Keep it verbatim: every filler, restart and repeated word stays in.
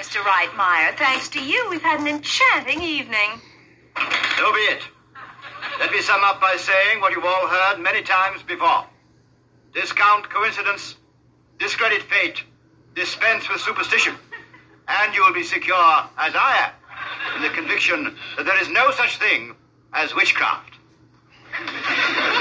Mister Reitmeyer. Thanks to you, we've had an enchanting evening. So be it. Let me sum up by saying what you've all heard many times before. Discount coincidence, discredit fate, dispense with superstition, and you will be secure, as I am, in the conviction that there is no such thing as witchcraft.